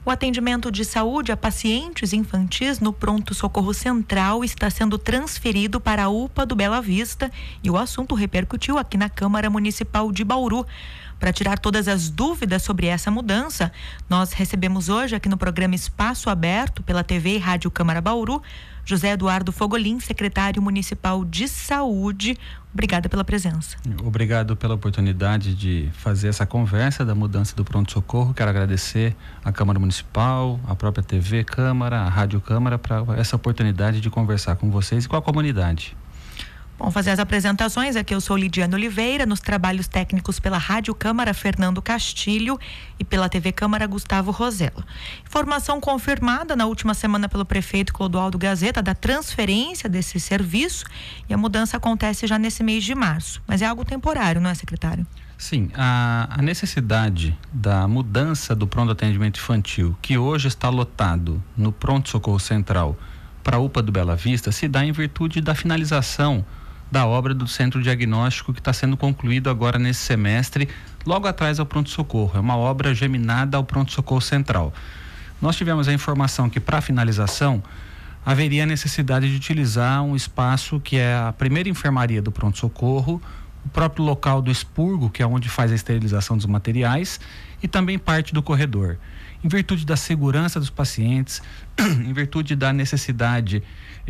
O atendimento de saúde a pacientes infantis no pronto-socorro central está sendo transferido para a UPA do Bela Vista e o assunto repercutiu aqui na Câmara Municipal de Bauru. Para tirar todas as dúvidas sobre essa mudança, nós recebemos hoje aqui no programa Espaço Aberto pela TV e Rádio Câmara Bauru, José Eduardo Fogolin, secretário municipal de saúde. Obrigada pela presença. Obrigado pela oportunidade de fazer essa conversa da mudança do pronto-socorro. Quero agradecer à Câmara Municipal, à própria TV Câmara, à Rádio Câmara, para essa oportunidade de conversar com vocês e com a comunidade. Bom, fazer as apresentações aqui, eu sou Lidiane Oliveira, nos trabalhos técnicos pela Rádio Câmara, Fernando Castilho, e pela TV Câmara, Gustavo Rosella. Informação confirmada na última semana pelo prefeito Clodoaldo Gazeta da transferência desse serviço, e a mudança acontece já nesse mês de março, mas é algo temporário, não é, secretário? Sim, a necessidade da mudança do pronto atendimento infantil, que hoje está lotado no pronto-socorro central para a UPA do Bela Vista, se dá em virtude da finalização da obra do centro diagnóstico que está sendo concluído agora nesse semestre, logo atrás ao pronto-socorro. É uma obra geminada ao pronto-socorro central. Nós tivemos a informação que para a finalização haveria a necessidade de utilizar um espaço que é a primeira enfermaria do pronto-socorro, o próprio local do expurgo, que é onde faz a esterilização dos materiais, e também parte do corredor. Em virtude da segurança dos pacientes, em virtude da necessidade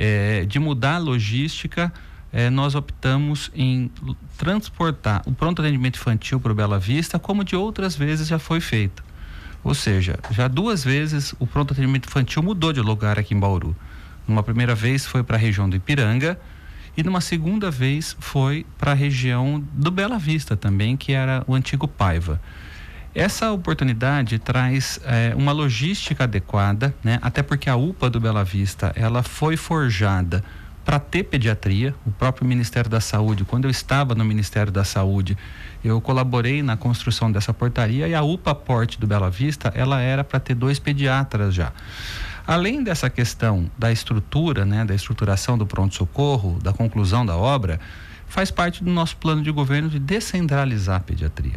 de mudar a logística, nós optamos em transportar o pronto atendimento infantil para o Bela Vista, como de outras vezes já foi feito. Ou seja, já 2 vezes o pronto atendimento infantil mudou de lugar aqui em Bauru. Numa primeira vez foi para a região do Ipiranga e numa segunda vez foi para a região do Bela Vista também, que era o antigo Paiva. Essa oportunidade traz uma logística adequada, né? Até porque a UPA do Bela Vista, ela foi forjada para ter pediatria. O próprio Ministério da Saúde, quando eu estava no Ministério da Saúde, eu colaborei na construção dessa portaria, e a UPA Porte do Bela Vista, ela era para ter 2 pediatras já. Além dessa questão da estrutura, né, da estruturação do pronto-socorro, da conclusão da obra, faz parte do nosso plano de governo de descentralizar a pediatria.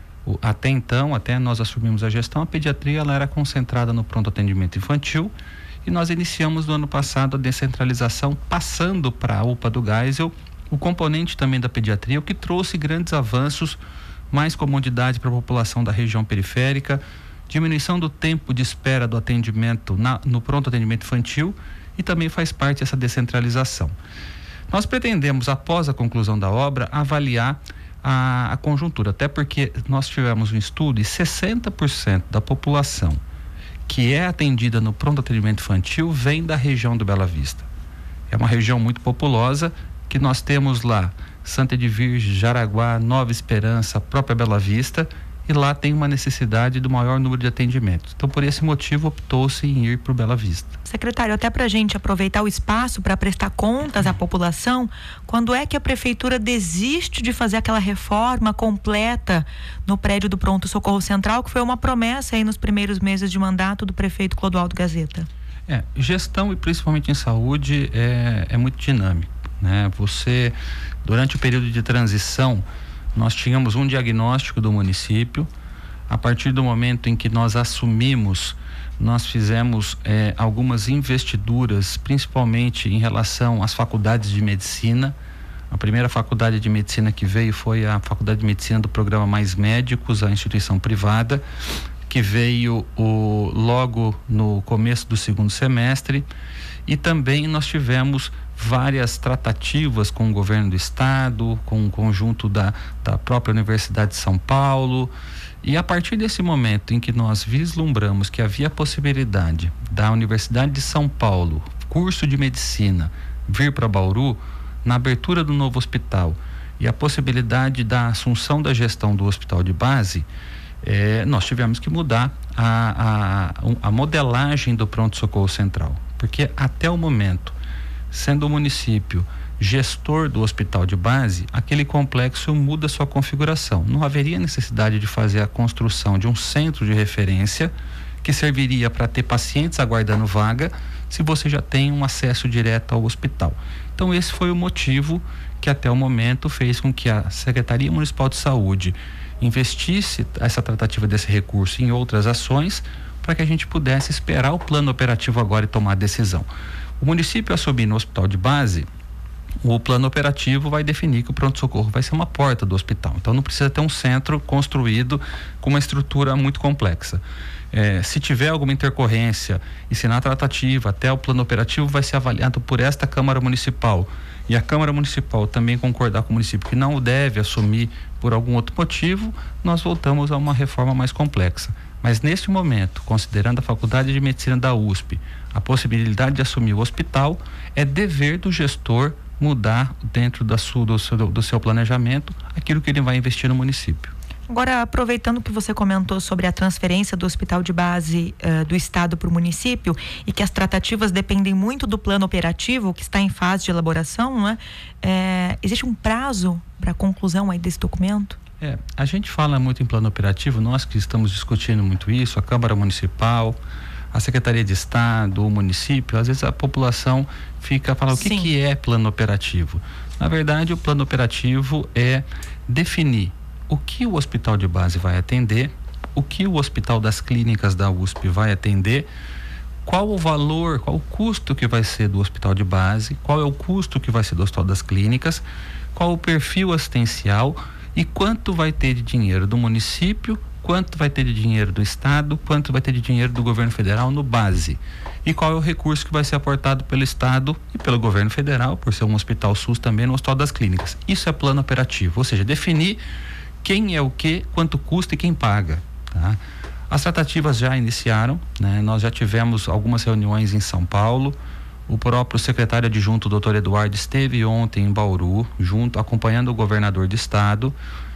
Até então, até nós assumimos a gestão, a pediatria ela era concentrada no pronto atendimento infantil, e nós iniciamos no ano passado a descentralização, passando para a UPA do Geisel o componente também da pediatria, o que trouxe grandes avanços, mais comodidade para a população da região periférica, diminuição do tempo de espera do atendimento no pronto atendimento infantil, e também faz parte dessa descentralização. Nós pretendemos, após a conclusão da obra, avaliar a conjuntura, até porque nós tivemos um estudo e 60% da população que é atendida no pronto atendimento infantil vem da região do Bela Vista. É uma região muito populosa, que nós temos lá Santa Edvige, Jaraguá, Nova Esperança, a própria Bela Vista, e lá tem uma necessidade do maior número de atendimentos. Então, por esse motivo, optou-se em ir para o Bela Vista. Secretário, até para a gente aproveitar o espaço para prestar contas à população, quando é que a Prefeitura desiste de fazer aquela reforma completa no prédio do Pronto Socorro Central, que foi uma promessa aí nos primeiros meses de mandato do prefeito Clodoaldo Gazeta? Gestão, e principalmente em saúde, é muito dinâmico, né? Você, durante o período de transição, nós tínhamos um diagnóstico do município. A partir do momento em que nós assumimos, nós fizemos algumas investiduras, principalmente em relação às faculdades de medicina. A primeira faculdade de medicina que veio foi a Faculdade de Medicina do Programa Mais Médicos, a instituição privada, que veio logo no começo do 2º semestre. E também nós tivemos várias tratativas com o governo do estado, com o conjunto da própria Universidade de São Paulo, e a partir desse momento em que nós vislumbramos que havia a possibilidade da Universidade de São Paulo, curso de medicina, vir para Bauru, na abertura do novo hospital e a possibilidade da assunção da gestão do hospital de base, nós tivemos que mudar a modelagem do pronto-socorro central, porque até o momento, sendo o município gestor do hospital de base, aquele complexo muda sua configuração. Não haveria necessidade de fazer a construção de um centro de referência que serviria para ter pacientes aguardando vaga, se você já tem um acesso direto ao hospital. Então esse foi o motivo que até o momento fez com que a Secretaria Municipal de Saúde investisse essa tratativa desse recurso em outras ações, para que a gente pudesse esperar o plano operativo agora e tomar a decisão. O município assumir no hospital de base, o plano operativo vai definir que o pronto-socorro vai ser uma porta do hospital. Então não precisa ter um centro construído com uma estrutura muito complexa. Se tiver alguma intercorrência e se na tratativa até o plano operativo vai ser avaliado por esta Câmara Municipal e a Câmara Municipal também concordar com o município que não o deve assumir por algum outro motivo, nós voltamos a uma reforma mais complexa. Mas neste momento, considerando a Faculdade de Medicina da USP, a possibilidade de assumir o hospital, é dever do gestor mudar dentro do seu planejamento aquilo que ele vai investir no município. Agora, aproveitando que você comentou sobre a transferência do hospital de base do estado para o município e que as tratativas dependem muito do plano operativo que está em fase de elaboração, né? Existe um prazo para a conclusão aí desse documento? A gente fala muito em plano operativo, nós que estamos discutindo muito isso, a Câmara Municipal, a Secretaria de Estado, o município, às vezes a população fica falando o que é plano operativo. Na verdade, o plano operativo é definir o que o hospital de base vai atender, o que o hospital das clínicas da USP vai atender, qual o valor, qual o custo que vai ser do hospital de base, qual é o custo que vai ser do hospital das clínicas, qual o perfil assistencial e quanto vai ter de dinheiro do município, quanto vai ter de dinheiro do estado, quanto vai ter de dinheiro do governo federal no base. E qual é o recurso que vai ser aportado pelo estado e pelo governo federal, por ser um hospital SUS também, no hospital das clínicas. Isso é plano operativo, ou seja, definir quem é o que, quanto custa e quem paga, tá? As tratativas já iniciaram, né? Nós já tivemos algumas reuniões em São Paulo. O próprio secretário adjunto, doutor Eduardo, esteve ontem em Bauru, acompanhando o governador do estado.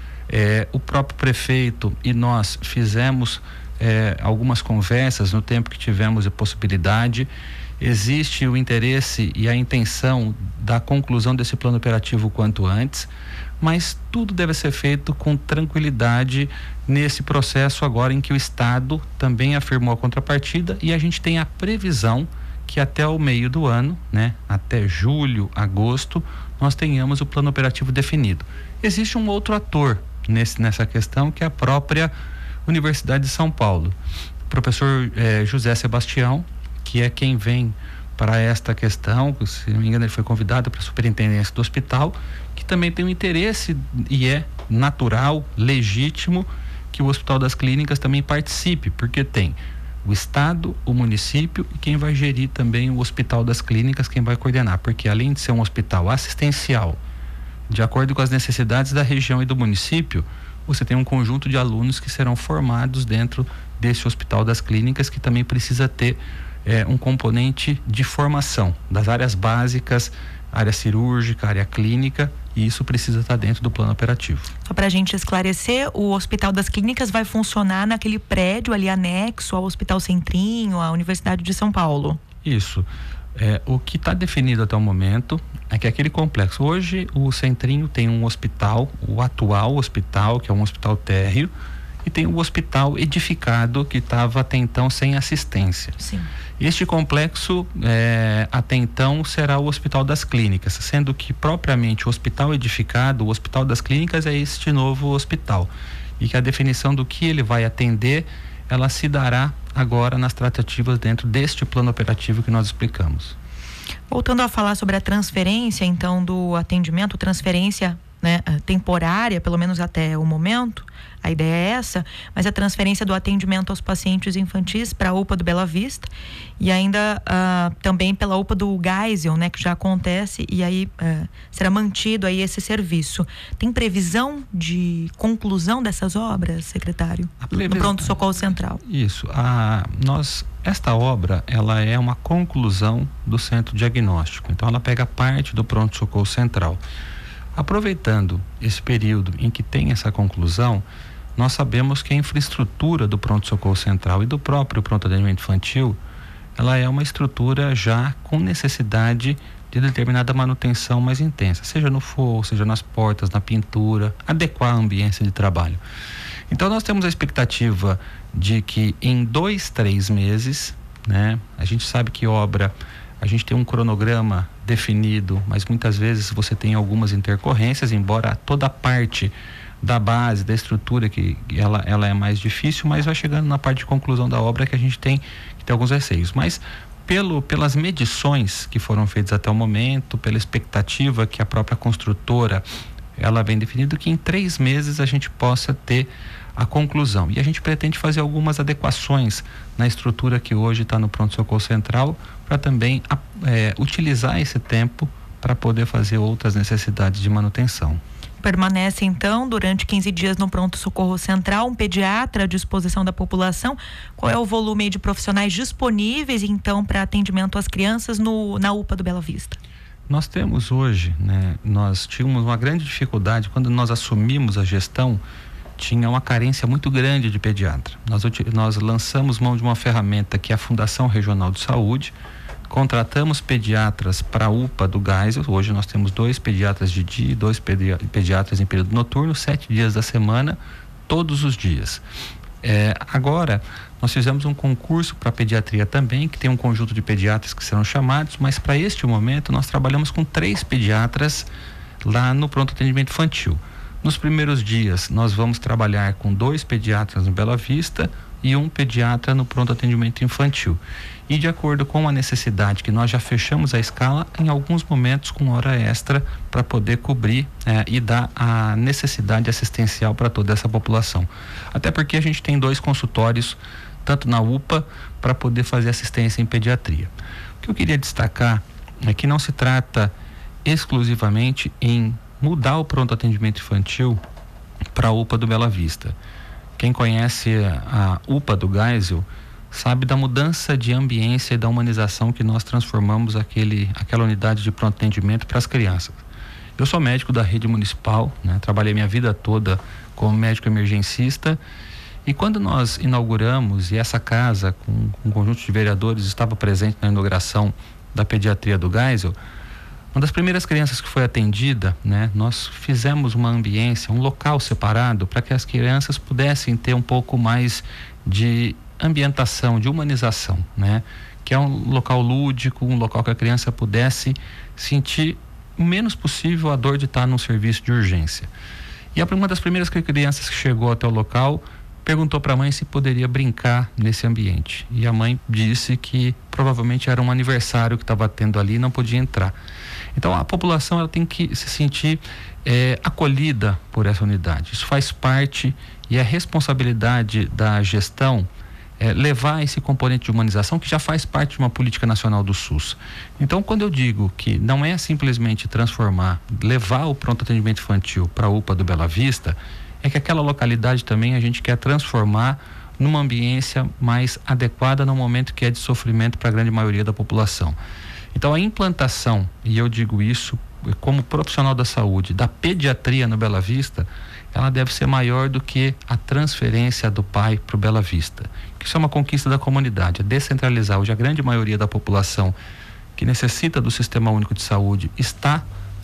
O próprio prefeito e nós fizemos algumas conversas no tempo que tivemos a possibilidade. Existe o interesse e a intenção da conclusão desse plano operativo o quanto antes, mas tudo deve ser feito com tranquilidade nesse processo agora em que o estado também afirmou a contrapartida e a gente tem a previsão que até o meio do ano, né, até julho, agosto, nós tenhamos o plano operativo definido. Existe um outro ator nessa questão, que é a própria Universidade de São Paulo. O professor José Sebastião, que é quem vem para esta questão, se não me engano ele foi convidado para a superintendência do hospital, que também tem um interesse e é natural, legítimo, que o Hospital das Clínicas também participe, porque tem o estado, o município e quem vai gerir também o Hospital das Clínicas, quem vai coordenar, porque além de ser um hospital assistencial, de acordo com as necessidades da região e do município, você tem um conjunto de alunos que serão formados dentro desse Hospital das Clínicas, que também precisa ter um componente de formação das áreas básicas, área cirúrgica, área clínica, e isso precisa estar dentro do plano operativo. Só para a gente esclarecer, o Hospital das Clínicas vai funcionar naquele prédio ali anexo ao Hospital Centrinho, à Universidade de São Paulo. Isso. O que está definido até o momento é que aquele complexo, hoje o Centrinho tem um hospital, o atual hospital, que é um hospital térreo, e tem o hospital edificado que estava até então sem assistência. Sim. Este complexo até então será o Hospital das Clínicas, sendo que propriamente o hospital edificado, o Hospital das Clínicas é este novo hospital, e que a definição do que ele vai atender, ela se dará agora nas tratativas dentro deste plano operativo que nós explicamos. Voltando a falar sobre a transferência, então, do atendimento, transferência, né, temporária, pelo menos até o momento, a ideia é essa, mas a transferência do atendimento aos pacientes infantis para a UPA do Bela Vista e ainda também pela UPA do Geisel, né, que já acontece, e aí será mantido aí esse serviço. Tem previsão de conclusão dessas obras, secretário? No pronto-socorro central. Isso. Esta obra, ela é uma conclusão do centro diagnóstico, então ela pega parte do pronto-socorro central. Aproveitando esse período em que tem essa conclusão, nós sabemos que a infraestrutura do pronto-socorro central e do próprio pronto-atendimento infantil, ela é uma estrutura já com necessidade de determinada manutenção mais intensa, seja no forro, seja nas portas, na pintura, adequar a ambiência de trabalho. Então nós temos a expectativa de que em 2-3 meses, né, a gente sabe que obra, a gente tem um cronograma definido, mas muitas vezes você tem algumas intercorrências, embora toda a parte da base, da estrutura, que ela é mais difícil, mas vai chegando na parte de conclusão da obra que a gente tem que ter alguns receios. Mas pelas medições que foram feitas até o momento, pela expectativa que a própria construtora ela vem definindo, que em 3 meses a gente possa ter a conclusão. E a gente pretende fazer algumas adequações na estrutura que hoje está no pronto-socorro central, para também utilizar esse tempo para poder fazer outras necessidades de manutenção. Permanece, então, durante 15 dias no pronto-socorro central, um pediatra à disposição da população. Qual é o volume de profissionais disponíveis, então, para atendimento às crianças na UPA do Bela Vista? Nós temos hoje, nós tínhamos uma grande dificuldade, quando nós assumimos a gestão, tinha uma carência muito grande de pediatra. Nós lançamos mão de uma ferramenta que é a Fundação Regional de Saúde, contratamos pediatras para a UPA do Geisel. Hoje nós temos 2 pediatras de dia e 2 pediatras em período noturno, 7 dias da semana, todos os dias. Agora, nós fizemos um concurso para pediatria também, que tem um conjunto de pediatras que serão chamados, mas para este momento nós trabalhamos com 3 pediatras lá no pronto atendimento infantil. Nos primeiros dias nós vamos trabalhar com 2 pediatras no Bela Vista e 1 pediatra no pronto atendimento infantil. E de acordo com a necessidade, que nós já fechamos a escala, em alguns momentos com hora extra, para poder cobrir e dar a necessidade assistencial para toda essa população. Até porque a gente tem 2 consultórios, tanto na UPA, para poder fazer assistência em pediatria. O que eu queria destacar é que não se trata exclusivamente em mudar o pronto atendimento infantil para a UPA do Bela Vista. Quem conhece a UPA do Geisel sabe da mudança de ambiência e da humanização que nós transformamos aquela unidade de pronto atendimento para as crianças. Eu sou médico da rede municipal, trabalhei minha vida toda como médico emergencista, e quando nós inauguramos, e essa casa com um conjunto de vereadores estava presente na inauguração da pediatria do Geisel, uma das primeiras crianças que foi atendida, nós fizemos uma ambiência, um local separado para que as crianças pudessem ter um pouco mais de ambientação, de humanização, que é um local lúdico, um local que a criança pudesse sentir o menos possível a dor de estar num serviço de urgência. E uma das primeiras crianças que chegou até o local perguntou para a mãe se poderia brincar nesse ambiente, e a mãe disse que provavelmente era um aniversário que estava tendo ali e não podia entrar. Então a população ela tem que se sentir acolhida por essa unidade. Isso faz parte, e é responsabilidade da gestão levar esse componente de humanização, que já faz parte de uma política nacional do SUS. Então, quando eu digo que não é simplesmente levar o pronto atendimento infantil para a UPA do Bela Vista, é que aquela localidade também a gente quer transformar numa ambiência mais adequada no momento que é de sofrimento para a grande maioria da população. Então, a implantação, e eu digo isso como profissional da saúde, da pediatria no Bela Vista, ela deve ser maior do que a transferência do pai para o Bela Vista. Isso é uma conquista da comunidade, é descentralizar. Hoje a grande maioria da população que necessita do Sistema Único de Saúde está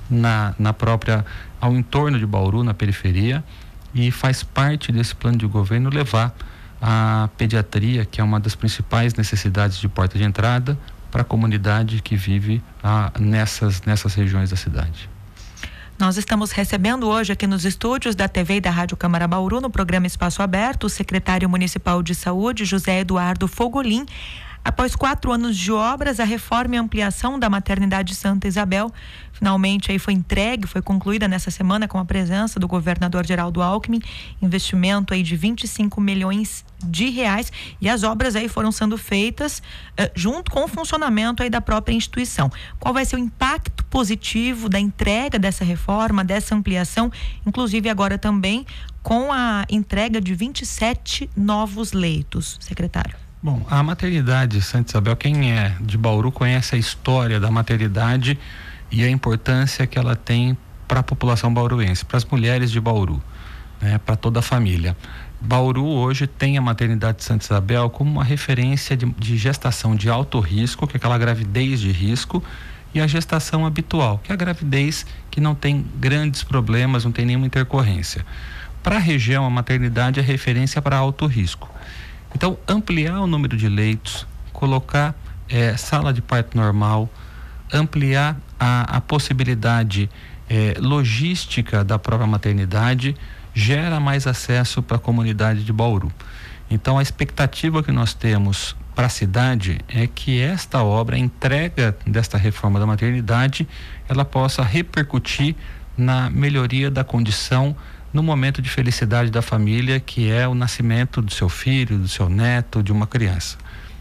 ao entorno de Bauru, na periferia, e faz parte desse plano de governo levar a pediatria, que é uma das principais necessidades de porta de entrada, para a comunidade que vive nessas regiões da cidade. Nós estamos recebendo hoje aqui nos estúdios da TV e da Rádio Câmara Bauru, no programa Espaço Aberto, o secretário municipal de saúde, José Eduardo Fogolin. Após 4 anos de obras, a reforma e ampliação da maternidade Santa Isabel finalmente aí foi concluída nessa semana com a presença do governador Geraldo Alckmin, investimento aí de 25 milhões de reais, e as obras aí foram sendo feitas junto com o funcionamento aí da própria instituição. Qual vai ser o impacto positivo da entrega dessa reforma, dessa ampliação, inclusive agora também com a entrega de 27 novos leitos, secretário? Bom, a maternidade Santa Isabel, quem é de Bauru conhece a história da maternidade e a importância que ela tem para a população bauruense, para as mulheres de Bauru, para toda a família. Bauru hoje tem a maternidade Santa Isabel como uma referência de gestação de alto risco, que é aquela gravidez de risco, e a gestação habitual, que é a gravidez que não tem grandes problemas, não tem nenhuma intercorrência. Para a região, a maternidade é referência para alto risco. Então, ampliar o número de leitos, colocar sala de parto normal, ampliar a possibilidade logística da própria maternidade, gera mais acesso para a comunidade de Bauru. Então a expectativa que nós temos para a cidade é que esta obra, a entrega desta reforma da maternidade, ela possa repercutir na melhoria da condição no momento de felicidade da família, que é o nascimento do seu filho, do seu neto, de uma criança.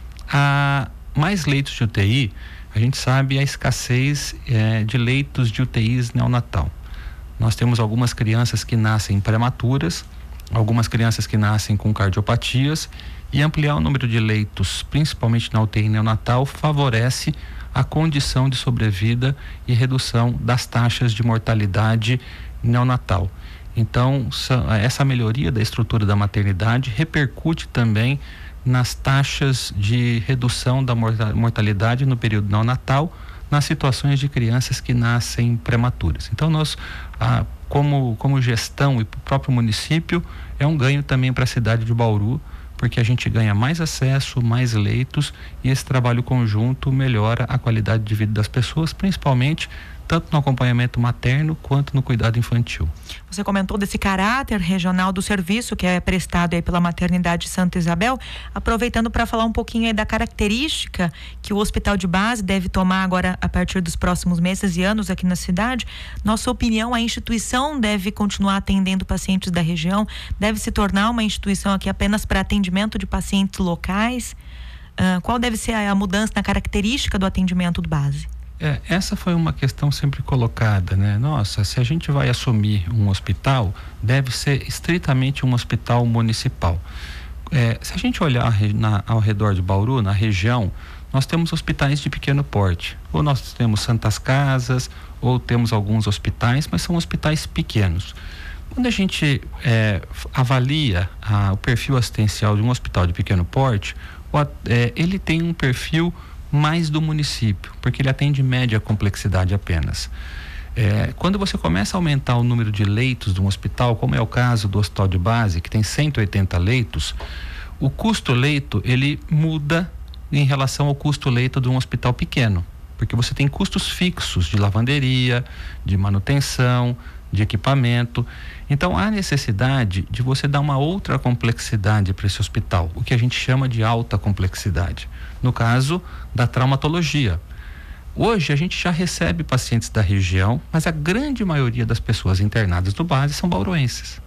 Há mais leitos de UTI, a gente sabe a escassez de leitos de UTIs neonatal. Nós temos algumas crianças que nascem prematuras, algumas crianças que nascem com cardiopatias, e ampliar o número de leitos, principalmente na UTI neonatal, favorece a condição de sobrevida e redução das taxas de mortalidade neonatal. Então, essa melhoria da estrutura da maternidade repercute também nas taxas de redução da mortalidade no período neonatal, nas situações de crianças que nascem prematuras. Então, nós, como gestão e para o próprio município, é um ganho também para a cidade de Bauru, porque a gente ganha mais acesso, mais leitos, e esse trabalho conjunto melhora a qualidade de vida das pessoas, principalmente tanto no acompanhamento materno quanto no cuidado infantil. Você comentou desse caráter regional do serviço que é prestado aí pela Maternidade Santa Isabel, aproveitando para falar um pouquinho aí da característica que o hospital de base deve tomar agora a partir dos próximos meses e anos aqui na cidade. Nossa opinião, a instituição deve continuar atendendo pacientes da região, deve se tornar uma instituição aqui apenas para atendimento de pacientes locais? Qual deve ser a mudança na característica do atendimento do base? Essa foi uma questão sempre colocada, né? Nossa, se a gente vai assumir um hospital, deve ser estritamente um hospital municipal. Se a gente olhar ao redor de Bauru, na região, nós temos hospitais de pequeno porte. Ou nós temos Santas Casas, ou temos alguns hospitais, mas são hospitais pequenos. Quando a gente avalia o perfil assistencial de um hospital de pequeno porte, ele tem um perfil mais do município, porque ele atende média complexidade apenas. Quando você começa a aumentar o número de leitos de um hospital, como é o caso do hospital de base, que tem 180 leitos, o custo leito, ele muda em relação ao custo leito de um hospital pequeno, porque você tem custos fixos de lavanderia, de manutenção, de equipamento. Então há necessidade de você dar uma outra complexidade para esse hospital, o que a gente chama de alta complexidade. No caso da traumatologia, hoje a gente já recebe pacientes da região, mas a grande maioria das pessoas internadas no base são bauruenses.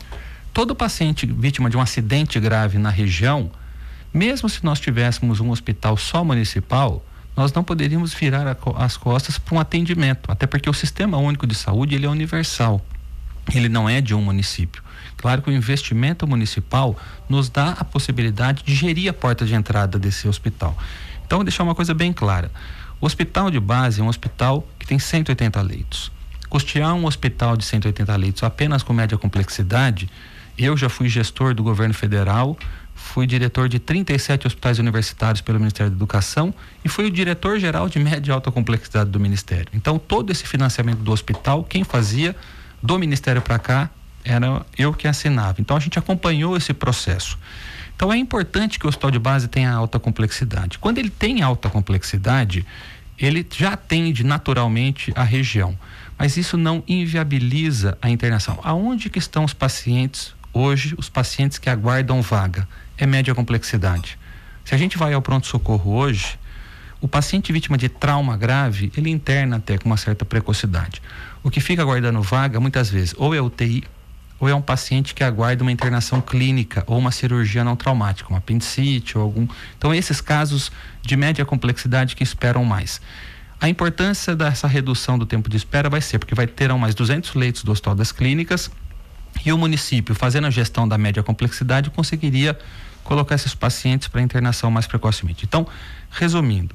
Todo paciente vítima de um acidente grave na região, mesmo se nós tivéssemos um hospital só municipal, nós não poderíamos virar as costas para um atendimento, até porque o Sistema Único de Saúde, ele é universal, ele não é de um município. Claro que o investimento municipal nos dá a possibilidade de gerir a porta de entrada desse hospital. Então, vou deixar uma coisa bem clara. O hospital de base é um hospital que tem 180 leitos. Custear um hospital de 180 leitos apenas com média complexidade, eu já fui gestor do governo federal, fui diretor de 37 hospitais universitários pelo Ministério da Educação e fui o diretor-geral de média e alta complexidade do Ministério. Então, todo esse financiamento do hospital, quem fazia do Ministério para cá, era eu que assinava. Então a gente acompanhou esse processo. Então é importante que o hospital de base tenha alta complexidade. Quando ele tem alta complexidade, ele já atende naturalmente a região, mas isso não inviabiliza a internação. Aonde que estão os pacientes hoje, os pacientes que aguardam vaga? É média complexidade. Se a gente vai ao pronto-socorro hoje, o paciente vítima de trauma grave, ele interna até com uma certa precocidade. O que fica aguardando vaga, muitas vezes, ou é UTI, ou é um paciente que aguarda uma internação clínica ou uma cirurgia não traumática, uma apendicite ou algum... Então, esses casos de média complexidade que esperam mais. A importância dessa redução do tempo de espera vai ser, porque vai ter mais 200 leitos do Hospital das Clínicas e o município, fazendo a gestão da média complexidade, conseguiria colocar esses pacientes para internação mais precocemente. Então, resumindo,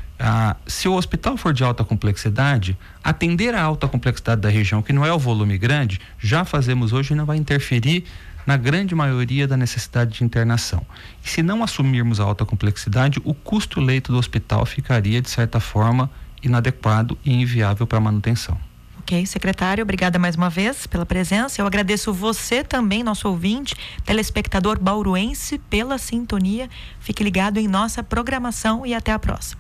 se o hospital for de alta complexidade, atender a alta complexidade da região, que não é o volume grande, já fazemos hoje e não vai interferir na grande maioria da necessidade de internação. E se não assumirmos a alta complexidade, o custo leito do hospital ficaria, de certa forma, inadequado e inviável para a manutenção. Ok, secretário, obrigada mais uma vez pela presença. Eu agradeço você também, nosso ouvinte, telespectador bauruense, pela sintonia. Fique ligado em nossa programação e até a próxima.